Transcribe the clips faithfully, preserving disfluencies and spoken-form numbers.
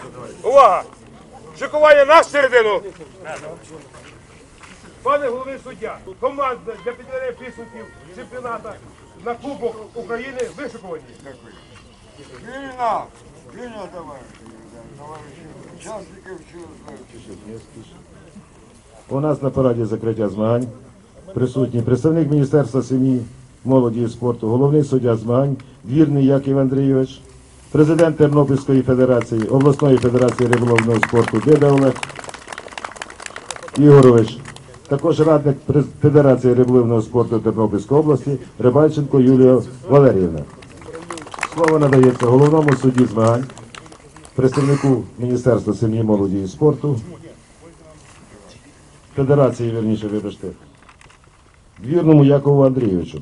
Увага! Шикування на середину. Пане головний суддя, команда для підбирання підсумків чемпіонату на Кубок України вишикувані. Вільно! Вільно, товариші! Товариші учасників чого. У нас на параді закриття змагань присутній представник Міністерства сім'ї, молоді і спорту, головний суддя змагань Двірний Яків Андрійович, президент Тернопільської федерації, обласної федерації риболовного спорту Деда Олег Ігорович, також радник Федерації риболовного спорту Тернопільської області Рибальченко Юлія Валеріївна. Слово надається головному судді змагань, представнику Міністерства сім'ї, молоді і спорту, Федерації, вірніше, вибачте, Двірному Якову Андрійовичу.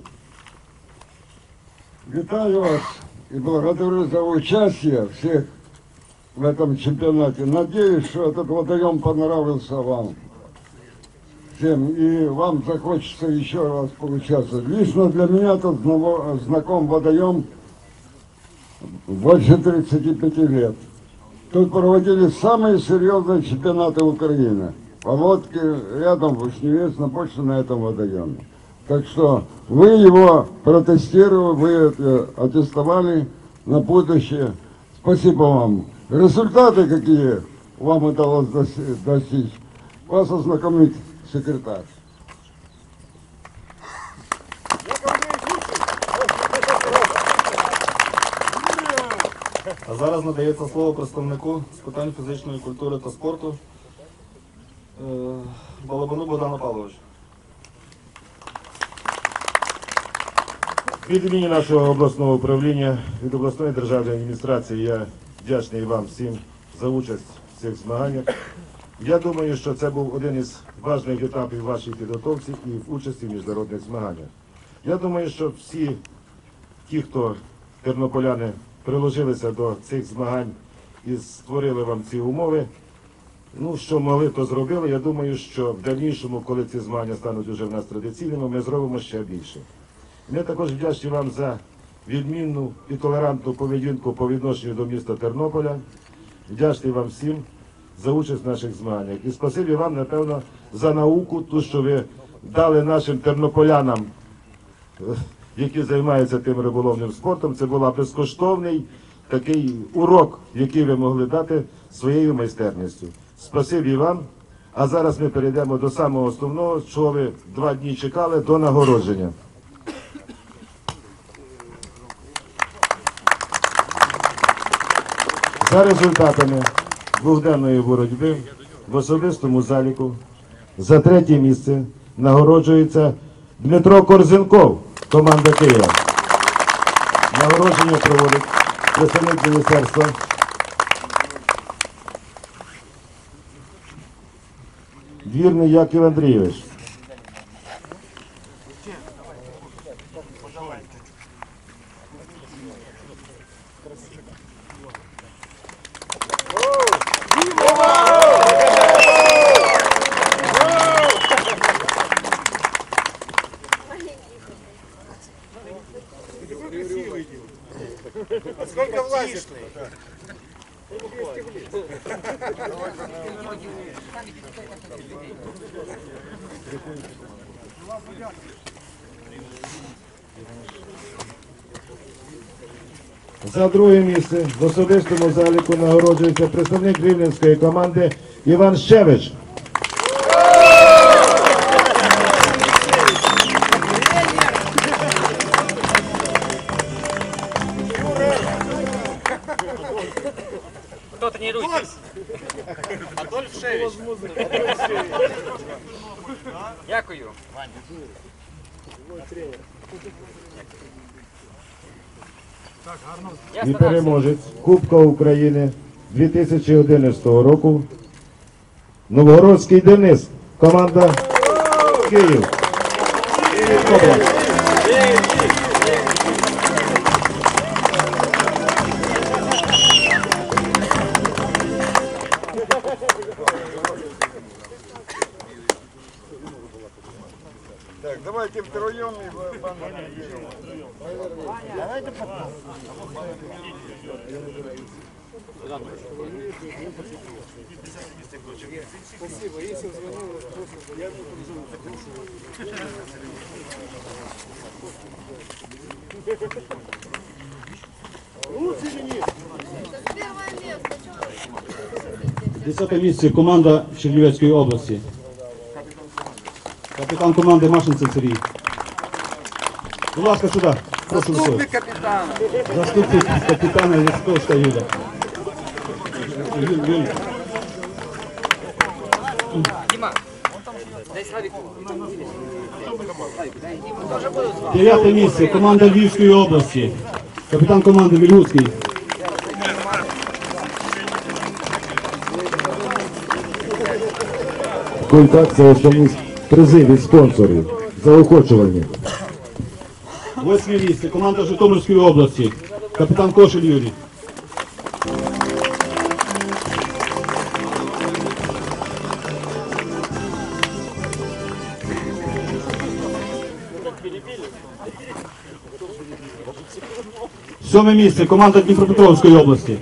Вітаю вас и благодарю за участие всех в этом чемпионате. Надеюсь, что этот водоем понравился вам всем, и вам захочется еще раз поучаствовать. Лично для меня тут знаком водоем больше тридцати пяти лет. Тут проводили самые серьезные чемпионаты Украины. По лодке рядом в Вишневец, на почте на этом водоеме. Так что вы его протестировали, вы это аттестовали на будущее. Спасибо вам. Результаты, какие вам удалось достичь, вас ознакомит секретарь. А зараз надається слово представнику з питань фізичної культури та спорту Балабану Богдану Павловичу. Від імені нашого обласного управління, від обласної державної адміністрації я вдячний вам всім за участь в цих змаганнях. Я думаю, що це був один із важливих етапів вашій підготовці і в участі в міжнародних змаганнях. Я думаю, що всі ті, хто тернополяни, приложилися до цих змагань і створили вам ці умови, ну, що могли, то зробили. Я думаю, що в дальнішому, коли ці змагання стануть вже в нас традиційними, ми зробимо ще більше. Ми також вдячні вам за відмінну і толерантну поведінку по відношенню до міста Тернополя. Вдячний вам всім за участь в наших змаганнях. І спасибі вам, напевно, за науку, ту, що ви дали нашим тернополянам, які займаються тим риболовним спортом. Це був безкоштовний такий урок, який ви могли дати своєю майстерністю. Спасибі вам. А зараз ми перейдемо до самого основного, чого ви два дні чекали, до нагородження. За результатами двохденної боротьби в особистому заліку за третє місце нагороджується Дмитро Корзенков, команда Києва. Нагородження проводить представник міністерства Двірний Яків Андрійович. А сколько влазит? За друге місце в особистому заліку нагороджується представник рівненської команди Іван Щевич. Кто тренируйтесь? Адольф Шевич. Дякую. І переможець Кубка України дві тисячі одинадцятого року Новгородський Денис, команда Київ. Так, давайте втроем и Давайте Десяте місце команда Чернівецької області. Капітан команди Машинцев Сергій. Будь ласка, сюди. Прошу Заступник капітана. Заступник капітана Яцковська Юля. Юль, Юль. Дима, дай Славику. Дев'яте місце команда Львівської області. Капітан команди Вільгуцький. Культакція основні призи від спонсорів. Заохочування. Восьме місце команда Житомирської області. Капітан Кошель Юрій. Сьоме місце команда Дніпропетровської області.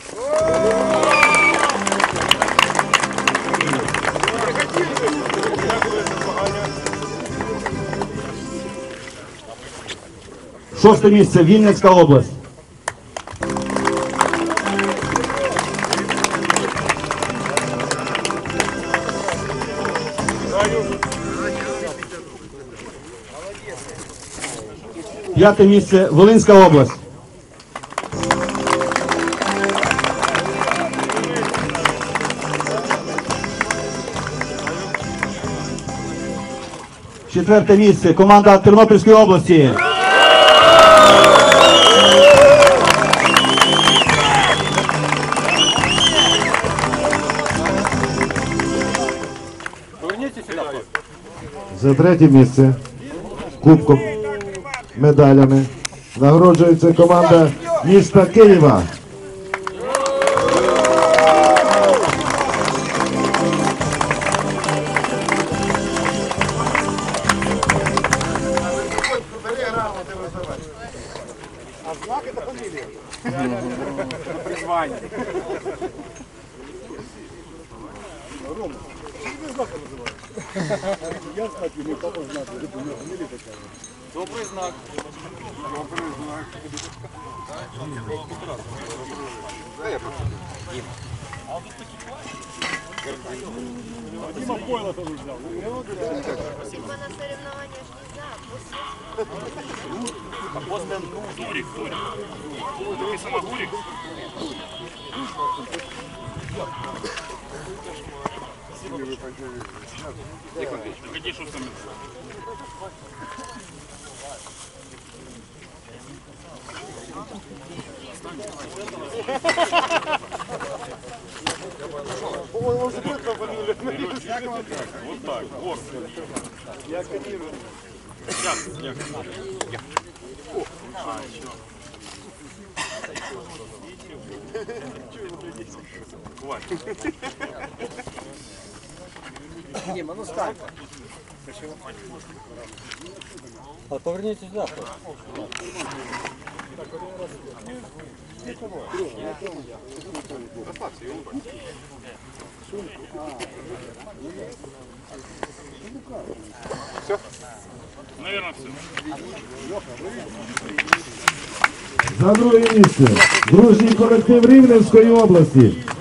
Шосте місце Вінницька область. П'яте місце Волинська область. Четверте місце команда Тернопільської області. За третє місце кубком, медалями нагороджується команда міста Києва. Добрий знак. Типа на соревнования ж нельзя, а после... Гурик, Гурик. Написано Гурик. Погоди, что там? Вот так, вот. Сейчас, я. А, еще. Хватит. Дима, ну стань. А поверніться сюди. Все? Наверное, все. За друге місце дружній колектив Рівненської області.